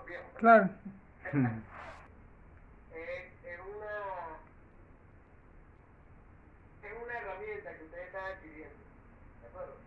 viejo. Claro. Es una herramienta que ustedes están adquiriendo, ¿de acuerdo?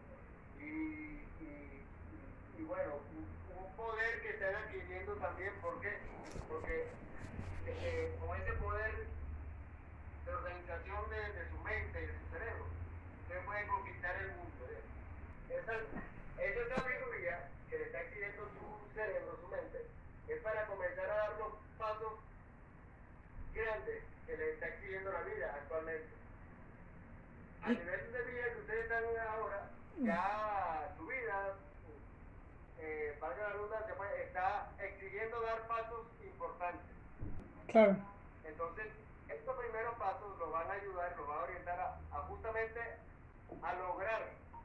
Y bueno, un poder que están adquiriendo también, ¿por qué? Porque con ese poder de organización de su mente y de su cerebro, ustedes pueden conquistar el mundo. Esa sabiduría que le está adquiriendo su cerebro, su mente, es para comenzar a dar los pasos grandes que le está adquiriendo la vida actualmente. A nivel de vida que ustedes están ahora, ya su vida, valga la redundancia, pues, está exigiendo dar pasos importantes. Claro. Entonces, estos primeros pasos los van a ayudar, los van a orientar a justamente a lograr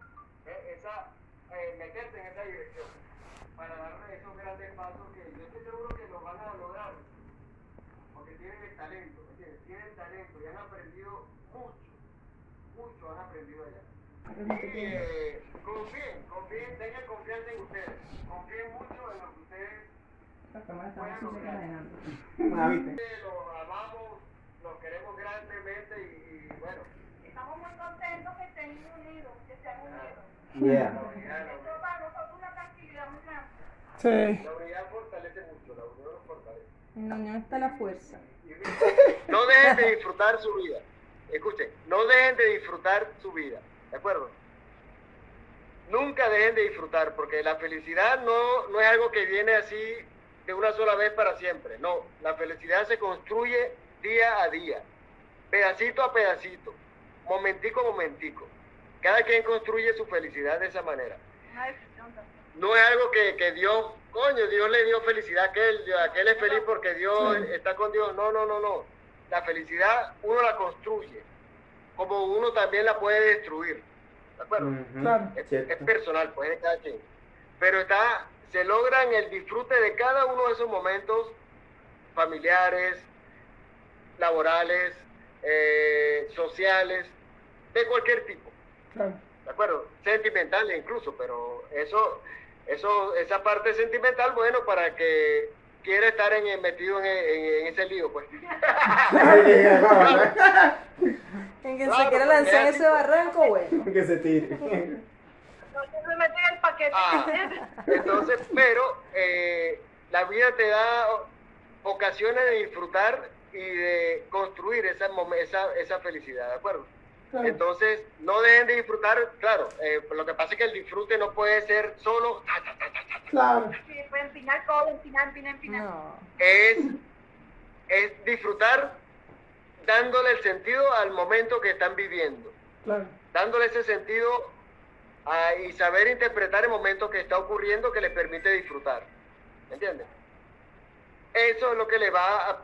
meterse en esa dirección, para dar esos grandes pasos que yo estoy seguro que los van a lograr, porque tienen el talento, ¿me entiendes? Tienen talento y han aprendido mucho han aprendido allá. Y confíen, tengan confianza en ustedes, confíen mucho en lo que ustedes puedan lograr. Los amamos, los queremos grandemente y bueno. Estamos muy contentos que estén unidos, que se han unido. Yeah. Esto para nosotros es una tranquilidad muy grande. Sí. La unidad fortalece mucho, la unión nos fortalece. En la unión está la fuerza. No dejen de disfrutar su vida. Escuchen, no dejen de disfrutar su vida, ¿de acuerdo? Nunca dejen de disfrutar, porque la felicidad no es algo que viene así de una sola vez para siempre. No, la felicidad se construye día a día, pedacito a pedacito, momentico a momentico. Cada quien construye su felicidad de esa manera. Una decisión también. No es algo que Dios, Dios le dio felicidad a aquel es feliz porque Dios está con Dios. No. La felicidad uno la construye, como uno también la puede destruir, ¿de acuerdo? Claro. Es personal, pues, de cada quien. Pero se logra en el disfrute de cada uno de esos momentos familiares, laborales, sociales, de cualquier tipo. Claro. ¿De acuerdo? Sentimentales incluso, pero esa parte sentimental, bueno, para que quiera estar metido en ese lío, pues. En que se quiera lanzar en ese barranco, bueno. Que se tire. No se meten en el paquete. Entonces, pero la vida te da ocasiones de disfrutar y de construir esa felicidad, ¿de acuerdo? Claro. Entonces, no dejen de disfrutar, claro, lo que pasa es que el disfrute no puede ser solo, Claro. Sí, pues empinar todo, empinar. No. es disfrutar dándole el sentido al momento que están viviendo, Claro. dándole ese sentido y saber interpretar el momento que está ocurriendo que les permite disfrutar, ¿me entiendes? Eso es lo que le va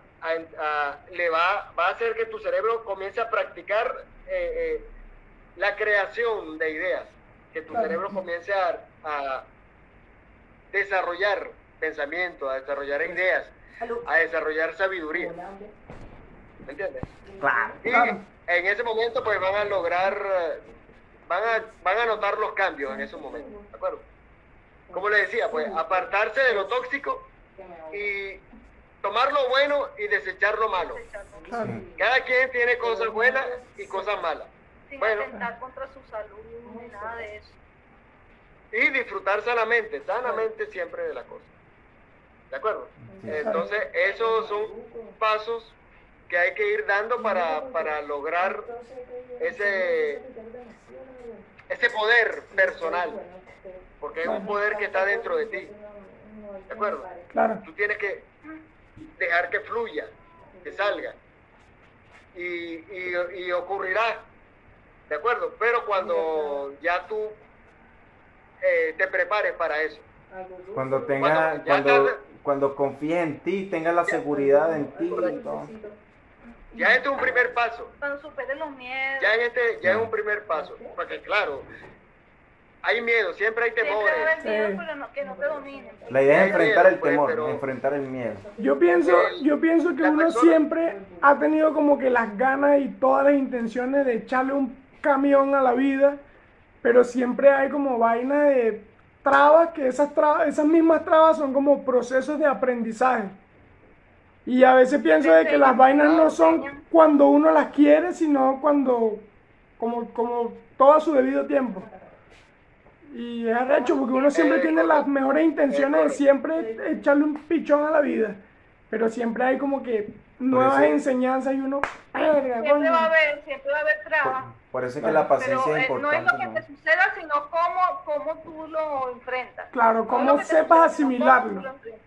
a hacer que tu cerebro comience a practicar la creación de ideas, que tu cerebro comience a desarrollar pensamiento, a desarrollar ideas, a desarrollar sabiduría, ¿me entiendes? Claro. Y en ese momento pues van a lograr, van a notar los cambios en esos momentos, ¿de acuerdo? Como les decía, pues apartarse de lo tóxico y tomar lo bueno y desechar lo malo. Claro. Cada quien tiene cosas buenas y cosas malas. Sin Bueno, atentar contra su salud ni nada de eso. y disfrutar sanamente siempre de la cosa. ¿De acuerdo? Entonces, esos son pasos que hay que ir dando para lograr ese poder personal, porque es un poder que está dentro de ti. ¿De acuerdo? Claro. Tú tienes que dejar que fluya, que salga, y ocurrirá, ¿de acuerdo? Pero cuando ya tú te prepares para eso. Cuando confíes en ti, tengas la seguridad en ti y todo. Ya este es un primer paso. Cuando superen los miedos. Ya es un primer paso, porque claro, hay miedo, siempre hay Siempre temores. va a haber miedo, pero que no te dominen. La idea es enfrentar el Pues, temor, pero- enfrentar el miedo. Yo pienso que La uno persona- siempre ha tenido como que las ganas y todas las intenciones de echarle un camión a la vida, pero siempre hay como vaina de trabas, que esas mismas trabas son como procesos de aprendizaje. Y a veces pienso de que las vainas no son cuando uno las quiere, sino cuando, como todo a su debido tiempo. Y es arrecho porque uno siempre tiene las mejores intenciones de siempre echarle un pichón a la vida. Pero siempre hay como que nuevas enseñanzas y uno... Siempre va a haber trabas. Por eso es que la paciencia Pero es importante. no es lo que te suceda, sino cómo tú lo enfrentas. Claro, No es cómo lo que te sepas suceda, sino cómo asimilarlo. tú lo enfrentas.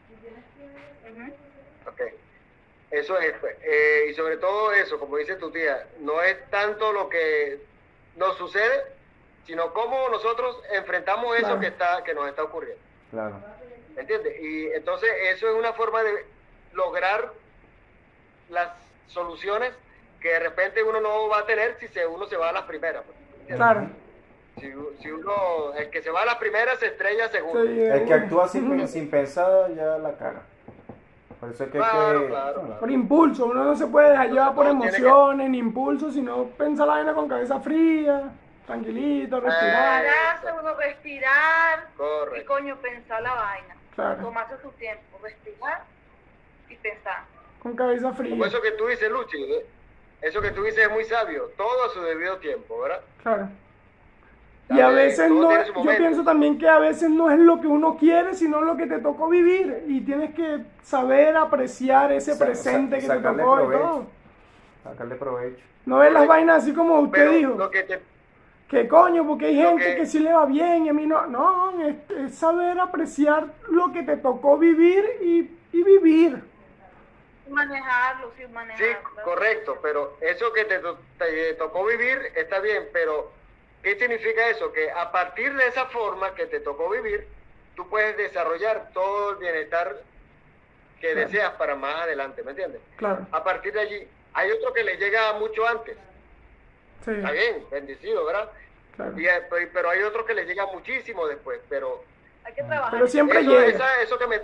Ujú. Ok. Eso es, pues. Y sobre todo eso, como dice tu tía, no es tanto lo que nos sucede, sino cómo nosotros enfrentamos eso Claro. que nos está ocurriendo. Claro. ¿Me entiendes? Y entonces eso es una forma de lograr las soluciones que de repente uno no va a tener si uno se va a las primeras. Pues, ¿entiendes? Claro. Si uno, el que se va a las primeras se estrella seguro. Sí, El que actúa sin pensar ya la cara. Por eso es que Claro, claro. por impulso, uno no se puede dejar llevar por Todo tiene que- emociones ni impulsos, sino pensar la vaina con cabeza fría, tranquilito, respirar. Pararse, uno respirar y Correcto. coño, pensar la vaina. Claro. Tomarse su tiempo, respirar y pensar. Con cabeza Como fría. eso que tú dices, Luchi, eso que tú dices es muy sabio, todo a su debido tiempo, ¿verdad? Claro. Y a Dale, veces todo no, tiene su yo momento. pienso también que a veces no es lo que uno quiere, sino lo que te tocó vivir. Y tienes que saber apreciar ese presente que te sacarle tocó y provecho. todo. sacarle provecho. No ves las vainas así como usted Pero dijo. lo que te, Que coño, porque hay Lo gente que- que sí le va bien y a mí no. No, es saber apreciar lo que te tocó vivir y vivir. Manejarlo, sí, sí, manejarlo. correcto, pero eso que te tocó vivir está bien, pero ¿qué significa eso? Que a partir de esa forma que te tocó vivir, tú puedes desarrollar todo el bienestar que Claro. deseas para más adelante, ¿me entiendes? Claro, A partir de allí, hay otro que le llega mucho antes, sí, está bien, bendecido, ¿verdad? claro. Pero hay otros que le llega muchísimo después, pero Hay que trabajar. Pero siempre eso, llega. eso que me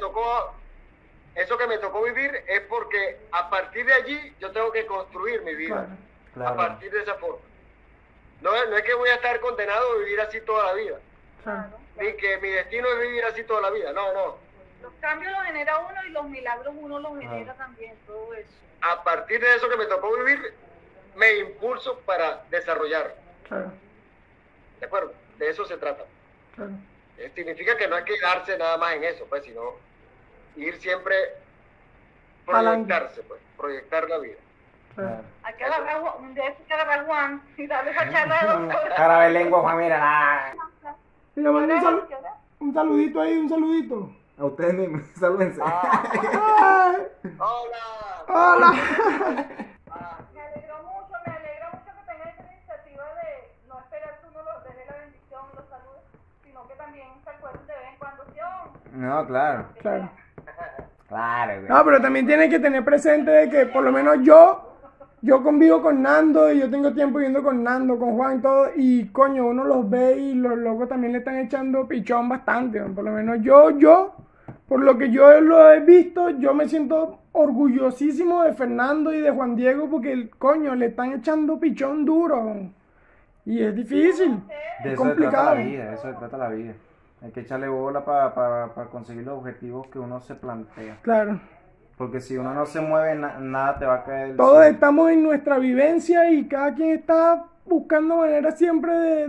tocó vivir es porque a partir de allí yo tengo que construir mi vida. Claro, A partir de esa forma. No es que voy a estar condenado a vivir así toda la vida, claro. ni que mi destino es vivir así toda la vida, no. Los cambios los genera uno y los milagros uno los genera también, todo eso. A partir de eso que me tocó vivir, me impulso para desarrollar. Claro, ¿De acuerdo? De eso se trata. claro. Significa que no hay que quedarse nada más en eso, pues, sino ir siempre Pa'lante. proyectar la vida. Claro. Hay que agarrar un día hay que agarrar a Juan y darle esa charla de doctor. Cara de lengua, Juan, mira, nada. Mira, manda un saludito ahí, un saludito. A ustedes mismos, salúdense. Ay, ¡Hola! hola. Me alegró mucho que tengan esta iniciativa de no esperar que uno los deje la bendición, los saludos, sino que también se acuerden de vez en cuando, ¿sí? No, claro. Claro. Claro, güey. No, pero también tienes que tener presente de que por lo menos yo convivo con Nando y yo tengo tiempo viviendo con Nando, con Juan y todo, y coño, uno los ve y los locos también le están echando pichón bastante, ¿no? Por lo menos por lo que yo lo he visto, yo me siento orgullosísimo de Fernando y de Juan Diego porque, coño, le están echando pichón duro, ¿no? Y es difícil, De es eso se trata complicado. la vida, de eso se trata la vida. Hay que echarle bola para conseguir los objetivos que uno se plantea. Claro. Porque si uno no se mueve, nada te va a caer del Todos cielo. estamos en nuestra vivencia y cada quien está buscando maneras siempre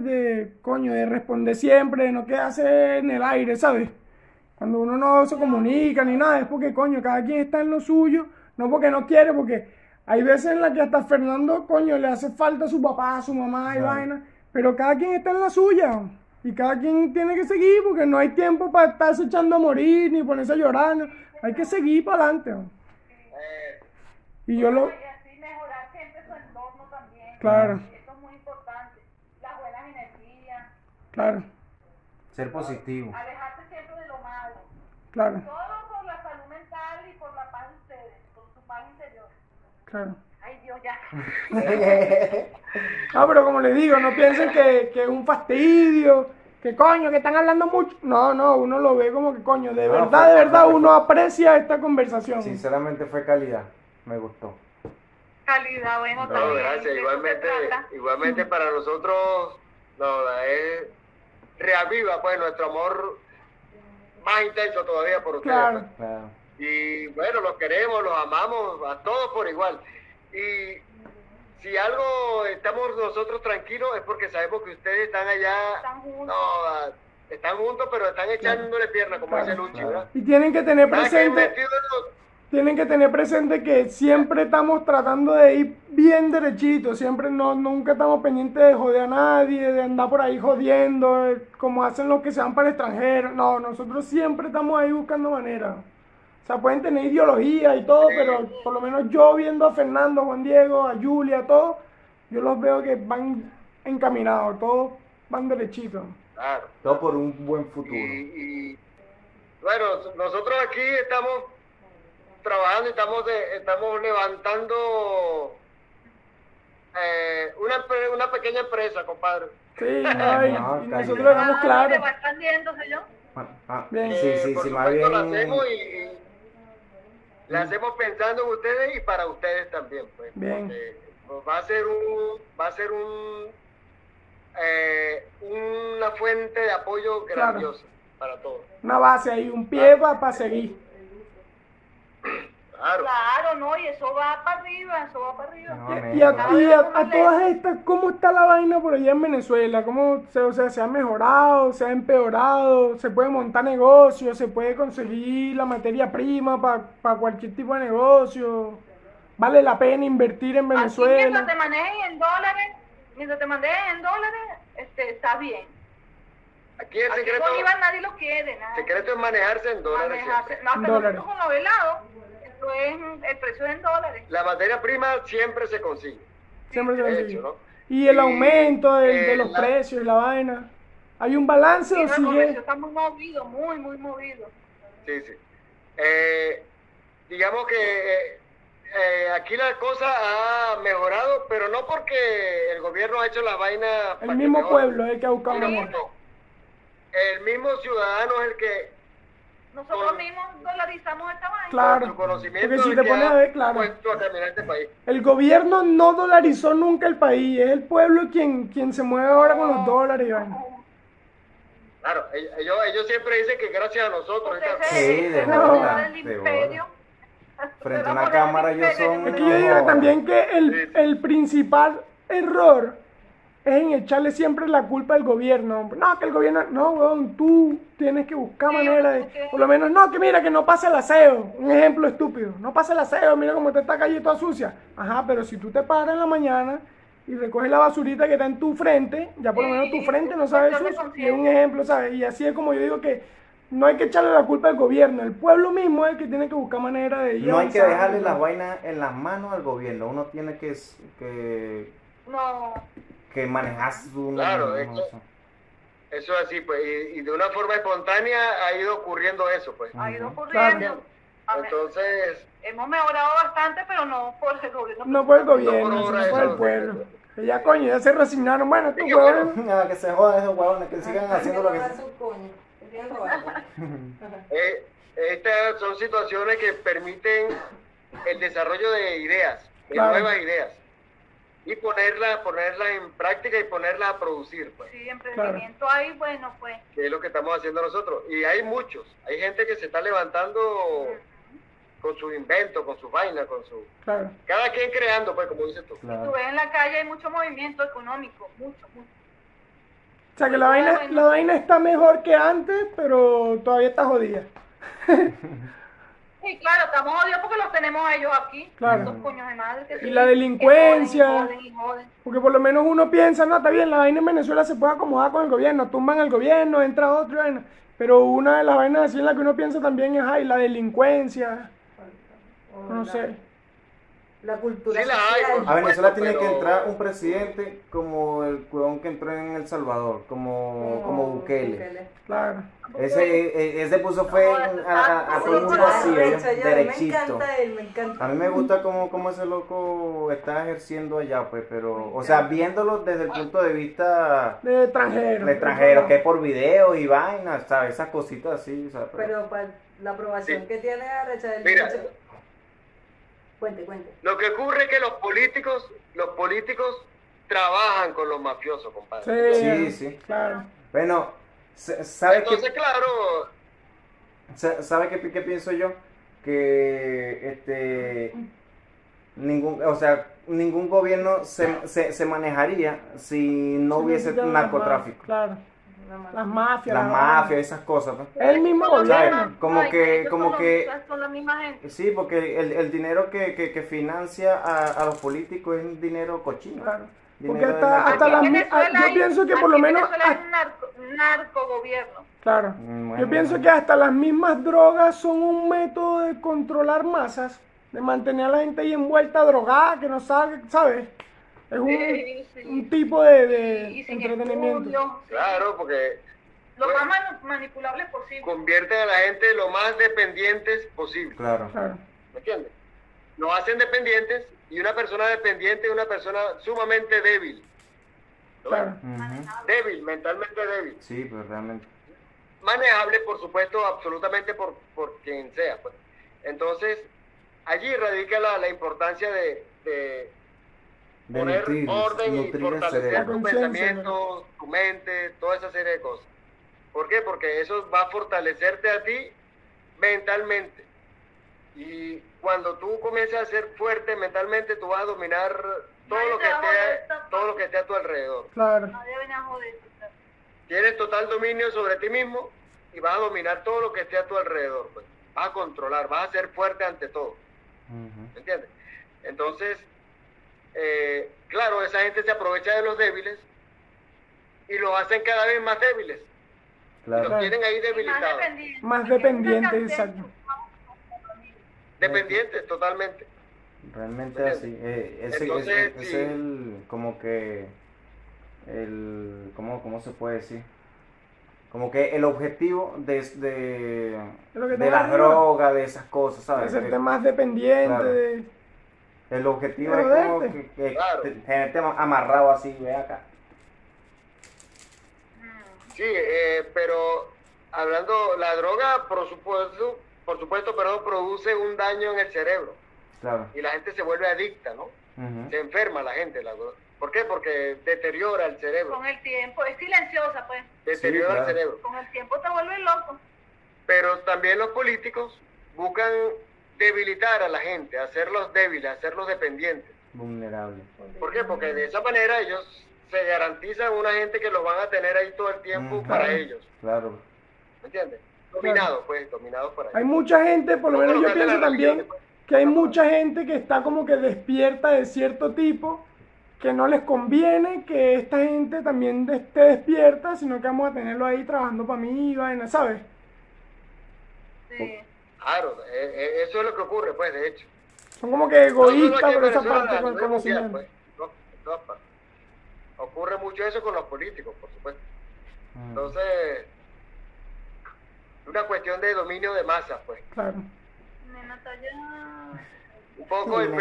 de responder siempre, de no quedarse en el aire, ¿sabes? Cuando uno no se comunica ni nada, es porque, coño, cada quien está en lo suyo, no porque no quiere, porque hay veces en las que hasta Fernando, coño, le hace falta a su papá, a su mamá y Claro. vaina, pero cada quien está en la suya. Y cada quien tiene que seguir porque no hay tiempo para estarse echando a morir ni ponerse a llorar. ¿No? Hay que seguir para adelante. Y yo lo... Y así mejorar siempre su entorno también. Claro, Esto es muy importante. Las buenas energías, claro, Ser positivo. alejarse siempre de lo malo. claro, Todo por la salud mental y por la paz de ustedes, por su paz interior. claro. Ay, Dios, ya. No, pero como les digo, no piensen que es un fastidio, que coño, que están hablando mucho. No, uno lo ve como que coño, de No, verdad, fue- uno aprecia esta conversación. Sinceramente fue calidad. Me gustó. Calidad, bueno, No, también. gracias. de eso se trata. Igualmente para nosotros, no, es reaviva pues nuestro amor más intenso todavía por ustedes. Claro. Pues. Claro. Y bueno, los queremos, los amamos a todos por igual. Y si algo estamos nosotros tranquilos es porque sabemos que ustedes están allá, Están juntos. no, están juntos, pero están echándole pierna, como Claro. dice Luchi, ¿verdad? Y tienen que tener Nada que presente, metido en los- tienen que tener presente que siempre estamos tratando de ir bien derechito, siempre nunca estamos pendientes de joder a nadie, de andar por ahí jodiendo, como hacen los que se van para el extranjero. No, nosotros siempre estamos ahí buscando maneras. O sea, pueden tener ideología y todo, pero por lo menos yo viendo a Fernando, a Juan Diego, a Julia, a todos, yo los veo que van encaminados, todos van derechitos. Claro. Todo por un buen futuro. Y bueno, nosotros aquí estamos trabajando y estamos levantando una pequeña empresa, compadre. Sí, no, y No, nosotros caña. dejamos claro. Se va expandiendo, señor. Bien. Sí, Por sí, más supuesto, la bien. hacemos y la hacemos pensando en ustedes y para ustedes también, pues. Bien. Porque, pues, va a ser una fuente de apoyo Claro. grandiosa para todos. Una base ahí, un pie para seguir. Claro. Claro, no, y eso va para arriba, eso va para arriba. No, Y a, amén. y a todas estas, ¿cómo está la vaina por allá en Venezuela? ¿Cómo o sea, se ha mejorado, se ha empeorado? ¿Se puede montar negocios? ¿Se puede conseguir la materia prima para cualquier tipo de negocio? ¿Vale la pena invertir en Aquí mientras Venezuela? te manejes en dólares, está bien. Aquí el Aquí secreto, Bolívar nadie lo quiere, nada. secreto es manejarse en dólares. Manejarse. siempre. No, hasta Dólares. nosotros con los helados, esto es, el precio es en dólares. La materia prima siempre se consigue. Siempre se De consigue. hecho, ¿no? Y el aumento de los la- precios y la vaina. ¿Hay un balance Sí, o no, el comercio sigue? está muy movido, muy movido. Sí, sí. Digamos que aquí la cosa ha mejorado, pero no porque el gobierno ha hecho las vainas El para que mismo mejore, pueblo es el que ha buscado sino mejor. porque el mismo ciudadano es el que Nosotros Con- mismos dolarizamos esta vaina. Claro. con su conocimiento Porque si es te el que pones a ha ver, claro. puesto a caminar este país. El gobierno no dolarizó nunca el país, es el pueblo quien se mueve ahora con los dólares y vaina. Claro, ellos siempre dicen que gracias a nosotros. Ustedes ahorita- Sí, de se bola, enamoran del de imperio. Frente a una cámara ellos son... Es que yo digo también que el principal error es en echarle siempre la culpa al gobierno. No, que el gobierno, no, weón, tú tienes que buscar Sí, manera de, porque- por lo menos, no, que mira, que no pase el aseo. Un ejemplo estúpido, no pase el aseo, mira cómo está esta calle toda sucia. Ajá, pero si tú te paras en la mañana y recoges la basurita que está en tu frente, ya por lo menos tu Sí, frente no es sabe cuestión de sucio. Y es un conciencia. ejemplo, ¿sabes? Y así es como yo digo que no hay que echarle la culpa al gobierno, el pueblo mismo es el que tiene que buscar manera de ir No hay que avanzando. dejarle las vainas en las manos al gobierno. Uno tiene que No, manejar su... Claro, no es que- sé. Eso es así, pues, y de una forma espontánea ha ido ocurriendo eso, pues. ha ido Ujú. ocurriendo. Claro. A ver, Entonces, hemos mejorado bastante, pero no por el gobierno. No por el No gobierno, por obra sino por de el eso. pueblo. Que ya coño, ya se resignaron. Bueno, estos Sí, que bueno. huevones. Ah, que se jodan esos huevones, que sigan haciendo lo que sea. sea. estas son situaciones que permiten el desarrollo de ideas, de Claro. nuevas ideas, y ponerlas en práctica y ponerlas a producir, pues, Sí, emprendimiento ahí, bueno, pues. que es lo que estamos haciendo nosotros. Y hay muchos, hay gente que se está levantando con sus inventos, con sus vainas, con su... Claro. Cada quien creando, pues, como dices tú. Tú Claro. ves en la calle hay mucho movimiento económico, mucho. O sea que la vaina está mejor que antes, pero todavía está jodida. Sí, claro, estamos jodidos porque los tenemos a ellos aquí. Claro. Dos coños de madre. Que Y la delincuencia. que joden y joden. Porque por lo menos uno piensa, no, está bien, la vaina en Venezuela se puede acomodar con el gobierno, tumban al gobierno, entra otro, vaina. Pero una de las vainas así en la que uno piensa también es, ay, la delincuencia, no sé. La cultura Sí la hay, social. por A Venezuela supuesto, tiene que pero- entrar un presidente como el huevón que entró en El Salvador, como Bukele. Claro. Ese puso fue a todo el mundo así, ellos, A mí me derechito. encanta él, me encanta. A mí me gusta cómo ese loco está ejerciendo allá, pues, pero, o sea, viéndolo desde el punto de vista De extranjero. de extranjero, que es por video y vainas, ¿sabes? Esas cositas así, ¿sabes? Pero para la aprobación Sí. que tiene Arrecha del Mira, Cuente. lo que ocurre es que los políticos trabajan con los mafiosos, compadre. Sí, Sí. claro. Bueno, ¿Sabe Entonces, claro, ¿sabe qué pienso yo? Que ningún gobierno se manejaría si no Si no hubiese existieran las narcotráfico. Claro, las mafias. Las mafias, esas cosas, pues. Es el mismo gobierno. Como que, Son la misma gente. sí, porque el dinero que financia a los políticos es dinero cochino. Claro. Dinero Porque del hasta narcotráfico. yo pienso que por lo menos... Venezuela es un narcogobierno. Claro, Bueno, yo pienso que hasta las mismas drogas son un método de controlar masas, de mantener a la gente ahí envuelta, drogada, que no sabe, ¿sabes? Es un tipo de Y sin entretenimiento. estudio, claro, porque lo más manipulables posible. convierten a la gente lo más dependientes posible. Claro. Claro, ¿Me entiendes? Nos hacen dependientes y una persona dependiente es una persona sumamente débil. ¿No? claro. Ujú. Débil, mentalmente débil. Sí, pues realmente. Manejable, por supuesto, absolutamente por quien sea. Pues. Entonces, allí radica la importancia de De poner nutrir orden y el fortalecer cerebro. tu Conciencia, pensamiento, tu mente, toda esa serie de cosas. ¿Por qué? Porque eso va a fortalecerte a ti mentalmente. Y cuando tú comiences a ser fuerte mentalmente, tú vas a dominar todo Nadie lo te que va a joder, todo lo que esté a tu alrededor. Claro, Nadie viene a joder. Tienes total dominio sobre ti mismo y vas a dominar todo lo que esté a tu alrededor. Pues. Vas a controlar, vas a ser fuerte ante todo. Ujú. ¿Me entiendes? Entonces, claro, esa gente se aprovecha de los débiles y los hacen cada vez más débiles. Y los Claro. tienen ahí debilitados. más dependientes, exacto. Dependientes totalmente. Realmente ¿Me así. Entonces, Ese sí. es como que, ¿cómo se puede decir? Como que el objetivo Lo que de te las digo, drogas, de esas cosas, ¿sabes? Hacerte más dependiente. Claro. El objetivo es Joderte. como que Claro. tenerte amarrado así, ve acá. Sí, pero hablando, la droga, por supuesto, perdón, produce un daño en el cerebro Claro. y la gente se vuelve adicta, ¿no? Ujú. Se enferma la gente. ¿Por qué? Porque deteriora el cerebro. Con el tiempo, es silenciosa, pues. Deteriora Sí, claro. el cerebro. Con el tiempo te vuelves loco. Pero también los políticos buscan debilitar a la gente, hacerlos débiles, hacerlos dependientes. Vulnerable. ¿Por qué? Porque de esa manera ellos se garantizan una gente que los van a tener ahí todo el tiempo Ujú. para Claro. ellos. Claro. ¿Me entiendes? Dominados, pues, dominados por ahí. Hay mucha gente, por lo Como menos lo yo que hacen pienso las también religiones, pues. que hay mucha gente que está como que despierta de cierto tipo, que no les conviene que esta gente también esté despierta, sino que vamos a tenerlo ahí trabajando para mí, vaina, ¿sabes? Sí. Claro, eso es lo que ocurre, pues, de hecho. Son como que No solo egoístas aquí en por esa Venezuela, parte a con el nivel mundial, conocimiento. pues, no, en todas partes. Ocurre mucho eso con los políticos, por supuesto. Mm. Entonces, es una cuestión de dominio de masas, pues. Claro. Nena está allá. Un poco el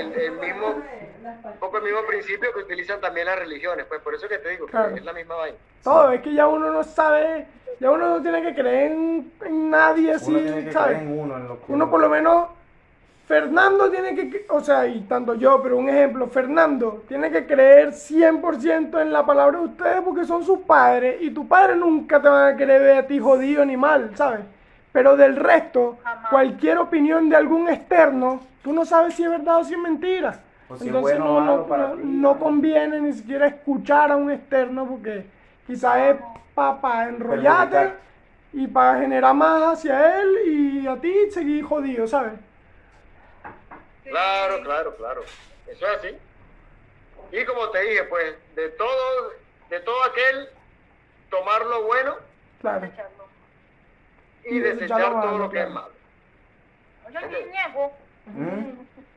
mismo principio que utilizan también las religiones, pues por eso que te digo, Claro. que es la misma vaina. Todo, es que ya uno no sabe, ya uno no tiene que creer en nadie así, Uno tiene que ¿sabes? creer en uno, en lo que Uno por lo menos, Fernando tiene que, o sea, y tanto yo, pero un ejemplo, Fernando tiene que creer 100% en la palabra de ustedes porque son sus padres y tu padre nunca te van a querer ver a ti jodido ni mal, ¿sabes? Pero del resto, Jamás. cualquier opinión de algún externo, tú no sabes si es verdad o si es mentira. O si es Entonces bueno o no, malo para no, ti. no conviene ni siquiera escuchar a un externo porque quizás es para enrollarte Perjudicar. y para generar más hacia él y a ti seguir jodido, ¿sabes? Sí. Claro. Eso es así. Y como te dije, pues, de todo aquel, tomar lo bueno Claro. Desecharlo. y Y desechar desechar lo todo malo, lo que es claro. malo. Oye, el niego. ¿Mm?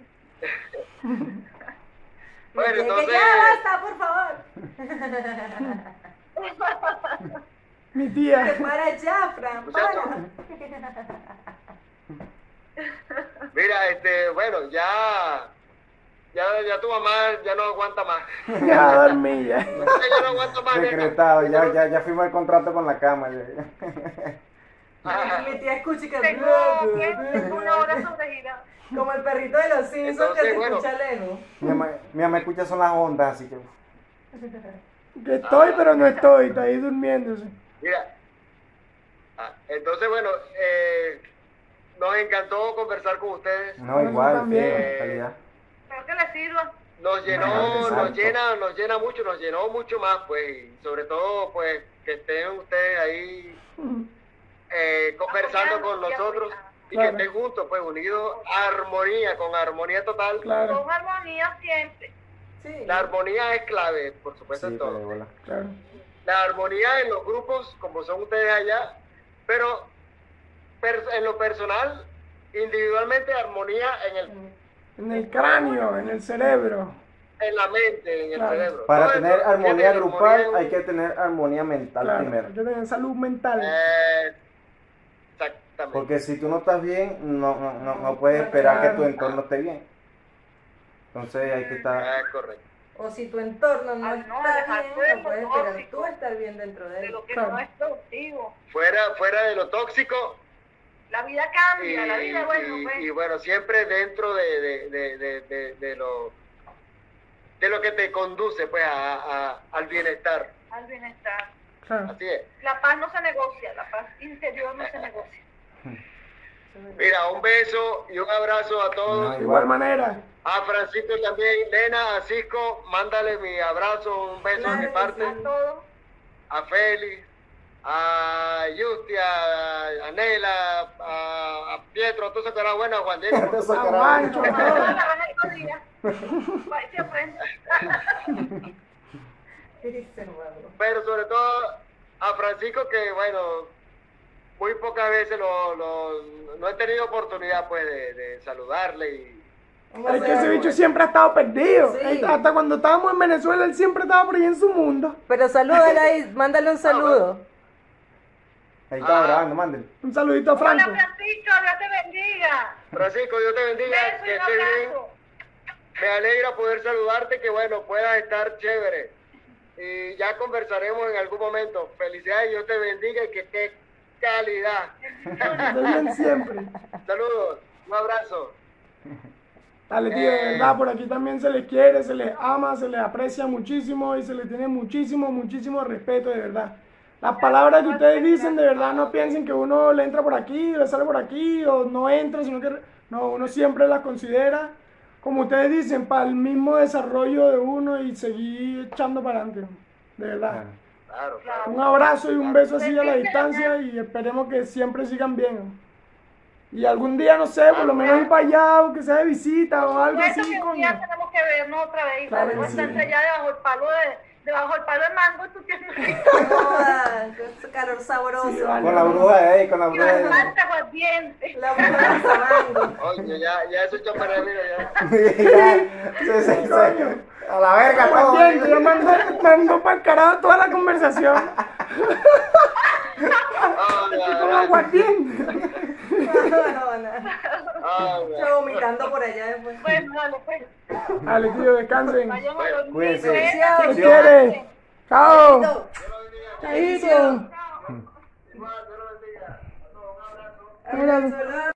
Bueno, Que entonces, ya basta, por favor. Mi Te tía. para ya, Fran, Muchacho. para. mira, bueno, ya tu mamá ya no aguanta más. Ya dormí ya. Ya no aguanto más. nena. Decretado, ya firmó el contrato con la cama. Ajá. Mi tía escucha y que... Tengo una hora sobregirada. Como el perrito de los Simpsons Entonces, que te bueno. escucha lejos. Mi mamá escucha son las ondas, así que... Que estoy, pero no estoy, está ahí durmiéndose. Mira, Entonces, bueno, nos encantó conversar con ustedes. No, Bueno, igual, también. sí, calidad. Espero que les sirva. Nos llenó, Exacto. nos llena mucho, nos llenó mucho más, pues, y sobre todo, pues, que estén ustedes ahí conversando con nosotros y Claro. que estén juntos, pues, unidos, con armonía total. Claro, Con armonía siempre. Sí. La armonía es clave, por supuesto, Sí, en todo. pero bola. claro. La armonía en los grupos, como son ustedes allá, pero en lo personal, individualmente, armonía En el cráneo, en el cerebro. en la mente, en el Claro. cerebro. Para Todo tener eso armonía tiene grupal armonía hay que tener armonía mental Claro, primero. hay que tener salud mental. Exactamente. Porque si tú no estás bien, no puedes esperar que tu entorno esté bien. Entonces hay que estar... Correcto. O si tu entorno no Ay, no, está dejar bien, fuera no puedes lo esperar tóxico. tú estar bien dentro de De él. lo que Claro. no es productivo. Fuera de lo tóxico La vida cambia, la vida, bueno, pues. y bueno, siempre dentro de lo que te conduce, pues, al bienestar. Al bienestar. Claro. Así es. La paz no se negocia, la paz interior no se negocia. Mira, un beso y un abrazo a todos. No, De igual manera. A Francisco también, Nena, a Cisco, mándale mi abrazo, un beso de mi Claro que parte. sí. A todos. A Félix, a Justia, a Nela, a Pietro, a todos esos que eran buenos, a Juan Diego. Eso, A carajo. Juancho, a Todos todos. la van a escondida. Se aprende. Cristian Maduro. Pero sobre todo a Francisco, que bueno, muy pocas veces no he tenido oportunidad pues de saludarle y Es que ese bicho siempre ha estado perdido. Sí. Hasta cuando estábamos en Venezuela, él siempre estaba por ahí en su mundo. Pero salúdale ahí, mándale un saludo. Ahí está grabando, mándenle. Un saludito a Hola, Franco. Francisco, Dios te bendiga. Francisco, Dios te bendiga, Beso y que un estés bien. abrazo. Me alegra poder saludarte, que bueno, puedas estar chévere. Y ya conversaremos en algún momento. Felicidades, Dios te bendiga y que estés calidad. De bien siempre. Saludos, un abrazo. Dale, tío, de verdad, por aquí también se les quiere, se les ama, se les aprecia muchísimo y se les tiene muchísimo, muchísimo respeto, de verdad. Las palabras que ustedes dicen, de verdad, no piensen que uno le entra por aquí, le sale por aquí, o no entra, sino que no, uno siempre las considera, como ustedes dicen, para el mismo desarrollo de uno y seguir echando para adelante, de verdad. Claro, claro. Un abrazo y un beso así a la distancia y esperemos que siempre sigan bien. Y algún día, no sé, por lo menos ir para allá, aunque sea de visita o algo Bueno, así, que un coño. día tenemos que vernos otra vez. Claro que Podemos sí. estar allá debajo del palo de mango y tú tienes Joda, ese calor sabroso. Sí, vale. Con la bruja de ahí, con la y bruja de ahí. bastante aguardiente. La bruja de Sabango. Oye, ya eso echó para mí, ya. Sí. A la verga todo. Aguardiente, yo mando para el carajo toda la conversación con aguardiente. Yo vomitando por allá después. Bueno, dale, pues. Dale, tío, descansen. Vayan a dormir. Cuídense. Cuídense. ¿Qué quieres? Chao. Chao. Chaito. Igual, Dios lo bendiga. A todos, un abrazo. Un abrazo. Venezolano.